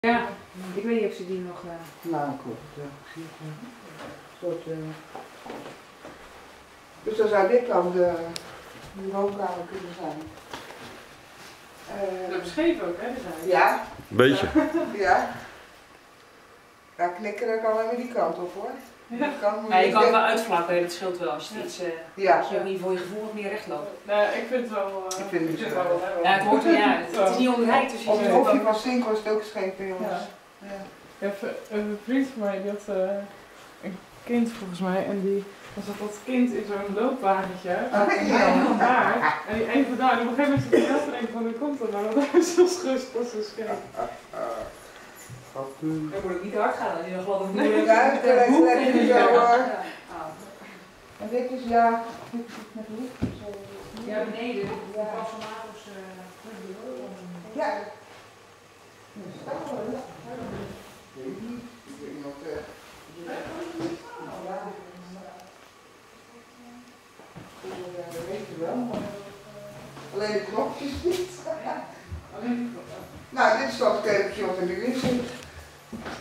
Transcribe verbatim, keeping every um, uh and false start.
Ja, ik weet niet of ze die nog... Uh... Nou, klopt. Ja, precies. Ja. Soort, uh... Dus dan zou dit dan de, de woonkamer kunnen zijn. Uh... Dat beschreven ook, hè? De ja. Beetje. Ja. Ja, knikkeren kan wel die kant op, hoor. Ja. Kan ja, je kan het wel uitvlakken, dat scheelt wel als je, ja. iets, uh, ja. als je in ieder geval je gevoel wat meer recht loopt. Nee, ik vind het wel... Uh, ik vind het, het wel. wel ja, het hoort er, ja, het, het is niet onbereid. Dus op het hofje van Sinkel is het ook scheef bij ons. Ja. Ja. Ja, een vriend van mij die had uh, een kind volgens mij en die dan zat dat kind in zo'n loopwagentje. Oh, en hij helemaal daar. En die een van daar, en op een gegeven moment zat hij zelf te denken van hoe komt dat nou? Dat is zo schust, dat is zo scheef. Dan moet ik niet hard gaan, als je dan glad op de boer. Ja, ik krijg het zo hoor. En dit is ja, dit is met licht. Ja, beneden. Ja. Ja. Ik weet niet. Ik weet niet wat. Ja, dat weet je wel, maar alleen de knopjes niet. Nou, dit is dat keukentje wat er nu in zit.